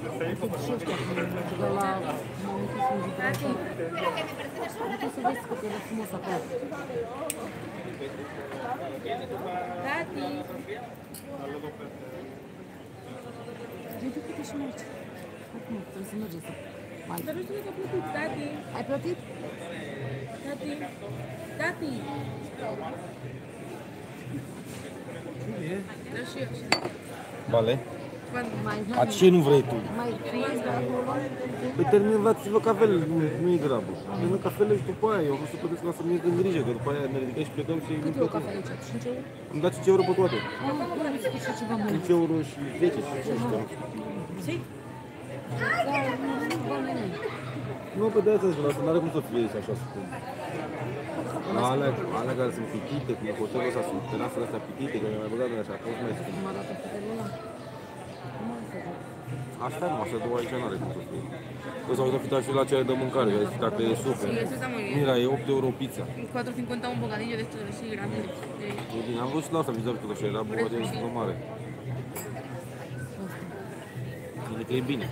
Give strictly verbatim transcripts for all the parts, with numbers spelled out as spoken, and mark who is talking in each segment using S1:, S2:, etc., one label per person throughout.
S1: Și ăștia, de la momentul sunt diferite. Uite să vezi că e frumos acolo.
S2: Tati!
S1: Ridică-te și mergi. Acum, trebuie să mergem să... Mai...
S2: Dar nu știu dacă a plătit, tati!
S1: Ai plătit?
S2: Tati! Tati! Da și eu.
S3: Vale?
S1: Mai,
S3: A ce nu vrei tu?
S1: mai mai de acolo?
S3: Păi terminați-vă cafele, nu, nu e grabă. Termină cafele și după aia, eu vreau să puteți ca să mi ies în grijă, că după aia ne ridicăm și plecăm și...
S1: Cât e o cafea aici? cinci euro?
S3: Îmi dați cinci euro pe toate.
S1: Ah, nu am spus și ceva mai.
S3: cinci euro și zece și șaisprezece.
S2: Si?
S1: Da, nu bani nimic.
S3: Nu, pe de-aia zic, asta n-are cum să fie așa scump. Alea, alea care sunt pitite, cum e hotelul ăsta, sunt terasele astea pitite, care mi-ai băgat de așa, cum mai scump.
S1: Cum arată hotelul ăla? Cum arată?
S3: Asta nu, așa două aici n-are cum să fie. Că s-au uitat și la cele de mâncare, că ai zis dacă e super.
S2: Sí, eso está muy bien.
S3: Mira, e opt euro pizza.
S2: cuatro cincuenta un bocadillo de estos así grandes. De...
S3: E bine, am văzut și la asta, mi-a că așa era băgat de super mare. Bine că e bine.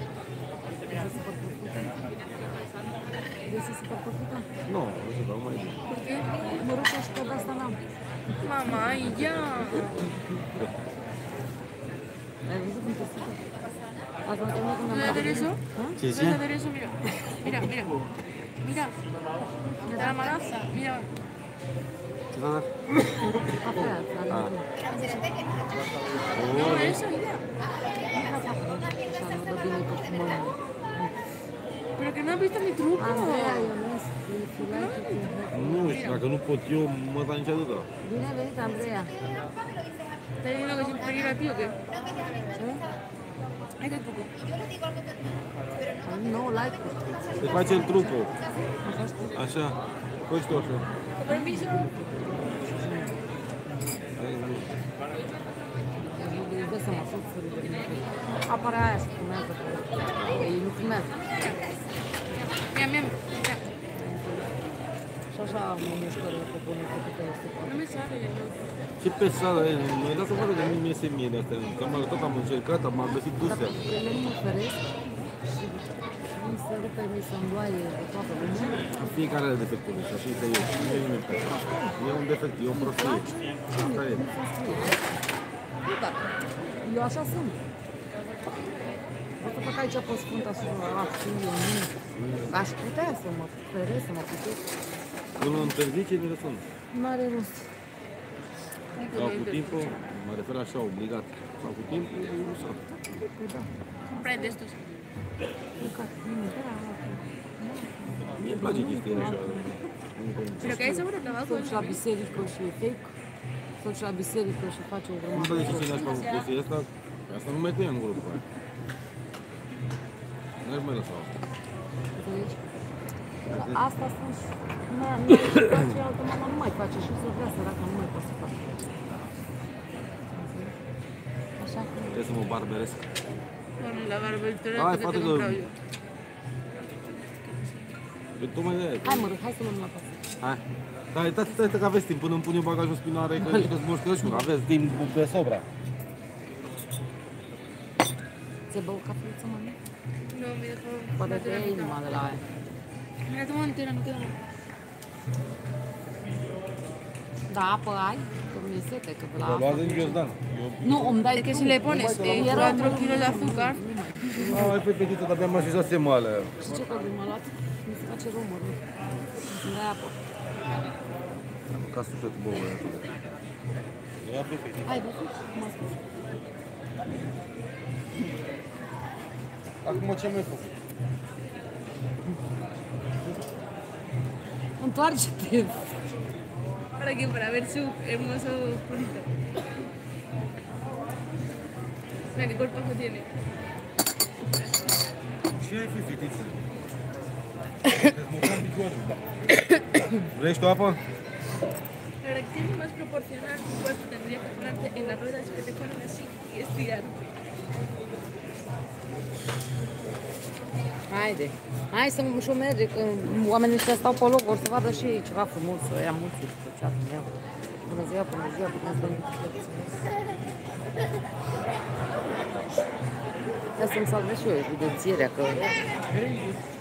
S1: Vrei să super păcută?
S3: Nu, nu știu, dar nu mai e bine.
S2: ¿Por qué?
S1: Mă rog, și că de asta n-am.
S2: Mamá, y ya.
S1: Ai văzut cum te super? Ați mai terminat când
S2: ¿No
S1: am
S2: es
S1: dat?
S2: aderezo?
S3: Ce
S2: ¿No
S3: zi?
S2: es aderezo? Mira. Mira, mira. Mira. De la manaza. Mira.
S3: Ce s-a dat?
S1: Cafea,
S3: Ah.
S1: are.
S2: No, eso, mira.
S1: Și am dat bine că cum mă...
S2: Pero que no has visto mi truco.
S1: Andreea, Ionescu, filatul cu...
S3: Nu știu, dacă nu pot eu, mă da nici atâta.
S1: Bine venit, Andreea.
S2: ¿Estás diciendo que siempre ir a ti o qué?
S1: Ce?
S2: Hai de truco.
S1: Nu, like.
S3: Se face el truco.
S1: Așa știu.
S3: Așa. Faci tu așa.
S2: Con permiso.
S1: Îi dă seama, sunt fără de mine. Apare aia și filmează. Ei nu filmează.
S2: Mira, mira. Mira.
S1: Și așa mă mișcări pe bune, pe câte este.
S2: No me sale ya.
S3: Ce pesadă e, mi-ai dat seama de mine iese mie de astea. Că am arătat, am încercat, am găsit
S1: Dar
S3: duse.
S1: ele nu mă feresc și mi se rupe, mi se îndoaie de toată lumea.
S3: Fiecare are defectul ăsta, și este eu. Nu e nimic pe asta. E un defect, e o prostie. Asta e.
S1: Nu se scrie. Nu, dar eu așa sunt. O să fac aici pe Sfânta Sura acțiune, nu. Aș putea să mă feresc, să mă putesc.
S3: Când mă interzice, mi răspund.
S1: N-are rost.
S3: Sau cu timpul, mă refer așa, obligat. Sau cu timpul, nu sau.
S1: Păi da,
S2: Compra de estos.
S1: mâncat. Nu, da,
S3: Mie îmi place chestia așa.
S2: Pero que hay seguro trabajo.
S1: Sunt și la biserică și e fake. Sunt și la biserică și face o
S3: Nu
S1: grămadă
S3: știu
S1: de
S3: de ce
S1: chestii.
S3: ține așa cu chestia asta. Asta nu mai tăia în grupul ăla. N-aș mai lăsa asta.
S1: Înțelegi? Dar asta sunt și... Mea, mea și face altă mama nu mai face și să vrea săraca nu mai poate să facă. Înțelegi? Așa că...
S3: Trebuie să mă barberesc.
S2: Con la barbeltura
S3: Hai,
S2: que
S3: fate
S2: te he
S3: de-
S2: comprado yo.
S3: Păi tocmai de aia.
S1: Hai mă rog, hai să luăm la pasă.
S3: Hai. Stai, stai, stai, stai, că aveți timp până îmi pun eu bagajul în spinare, că zici că-ți moș Crăciun. Aveți timp pe sobra.
S1: Ți-ai băut cafeluță, mă?
S2: No, me dejó.
S1: Poate te iei inima de la aia.
S2: Me la tomo entera, no queda nada.
S1: Da, apă ai? Că mi-e sete, că de la
S3: Vă
S1: apă.
S3: luați din ghiozdan.
S1: Nu, îmi dai
S2: Es que
S1: tu.
S2: si le pones eh, cuatro kilos de azúcar,
S3: Ai, pe petiță, dar abia m-aș fi zase male.
S1: Și ce călduri m-a luat? Mi se face rău, mă rog. Îmi dai apă.
S3: Am mâncat sufletul băuă.
S1: Hai, văzut? Cum a spus.
S3: Acum ce mi-ai făcut?
S1: Întoarce-te.
S2: ¿para qué? Para ver su hermoso culito. Mira qué cuerpazo tiene.
S3: Ce ai fi, fetiță? Dezmocam picioarele. Vrei și tu apă?
S2: La verdad que tienes más proporcional tu cuerpo, tendrías que ponerte en las ruedas que te ponen así y estirarte.
S1: Haide. Hai să și-o merge, că oamenii ăștia stau pe loc, vor să vadă și ei ceva frumos, să ia mulți pe ceasul meu. Bună ziua, bună ziua, bine ați venit. Ca să-mi salvez și eu evidențierea că